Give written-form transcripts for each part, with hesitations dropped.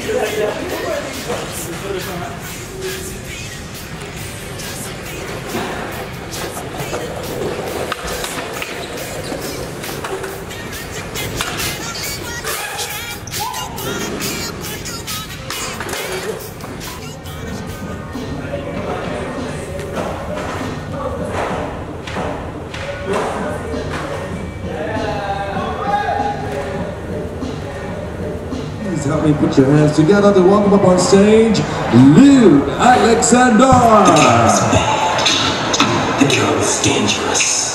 Please help me put your hands together to welcome up on stage, Lou Alexander. The girl is dangerous.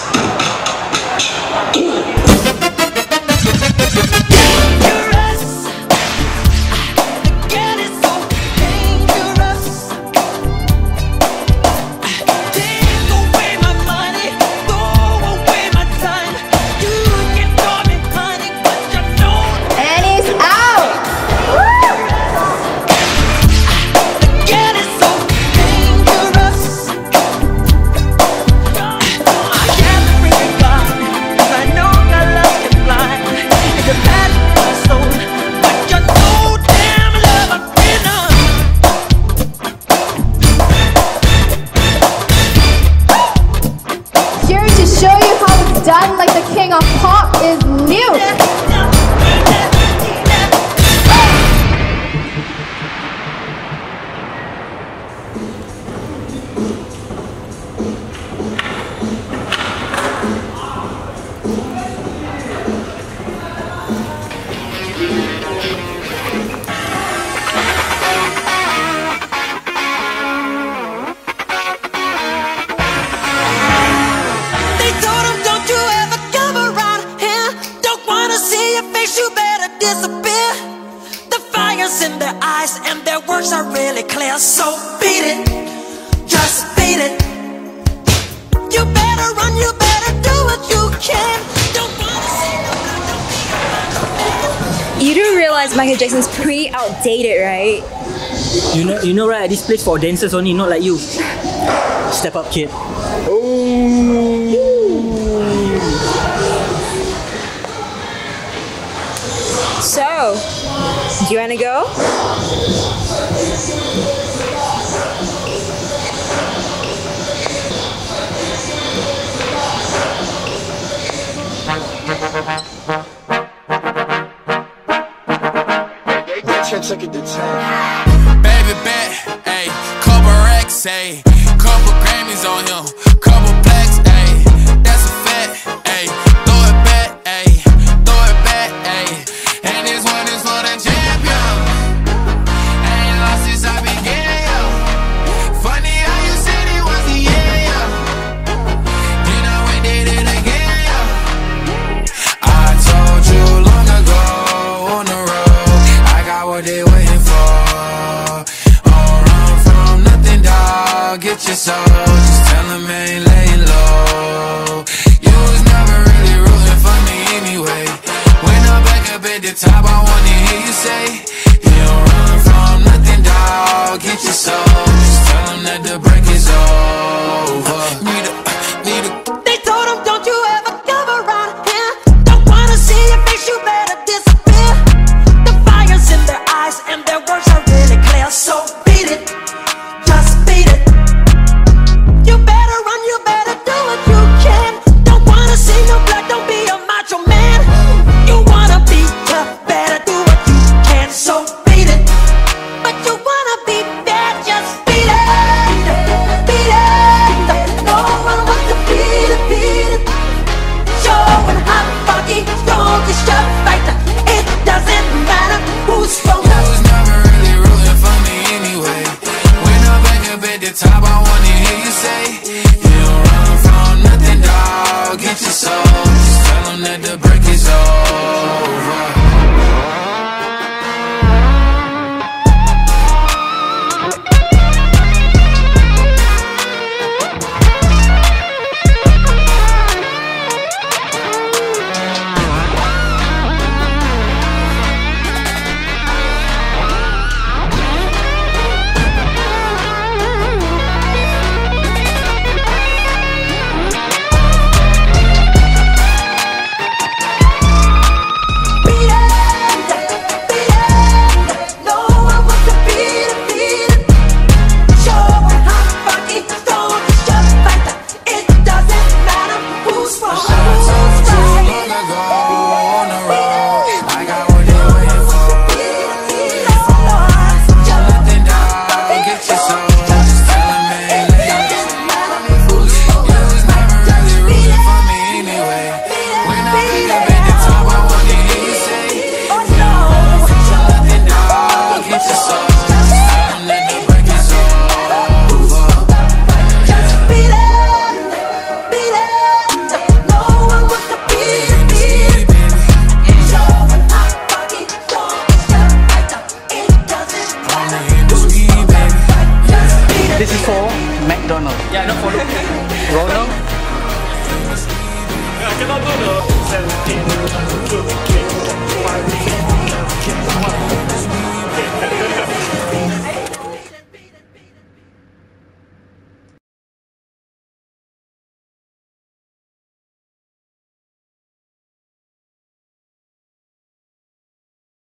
Done like the king of pop is new. Disappear. The fire's in their eyes and their words are really clear. So beat it, just beat it. You better run, you better do what you can. Don't wanna see You do realize Michael Jackson's pretty outdated, right? You know, right? This place for dancers only, not like you. Step up, kid. So, do you wanna go? Baby bet, ayy, couple racks, ayy, couple Grammys on him, couple plaques, ayy, that's a fact, ayy, throw it back, ayy, throw it back, ayy, and this one is for the champion. I ain't lost since I began, yo. Funny how you said it was the end, yo. Then I went did it again, yo. I told you long ago on the road, I got what they waiting for. Get your soul, just tell them I ain't laying low. You was never really rooting for me anyway. When I'm back up at the top, I wanna hear you say, you don't run from nothing, dawg. Get your soul, just tell them that the break is over. Need a They told him, don't you ever come around here. Don't wanna see your face, you better disappear. The fire's in their eyes and their words are really clear. So beat it, just beat it. You better run, you better do what you can. Don't wanna see no blood, don't be a macho man. You wanna be tough, better do what you can. So beat it, but you wanna be bad, just beat it. Beat it, no one wants to beat it, beat it. Showing how funky, strongest your fighter. It doesn't matter who's stronger. You was never really rooting for me anyway. When I'm back up at the top, I wanna hear you say, you don't run from nothing, dawg. Get your soul, just tell them that the break is over. for McDonald. Yeah, not for Ronald. Yeah, cannot do the 17.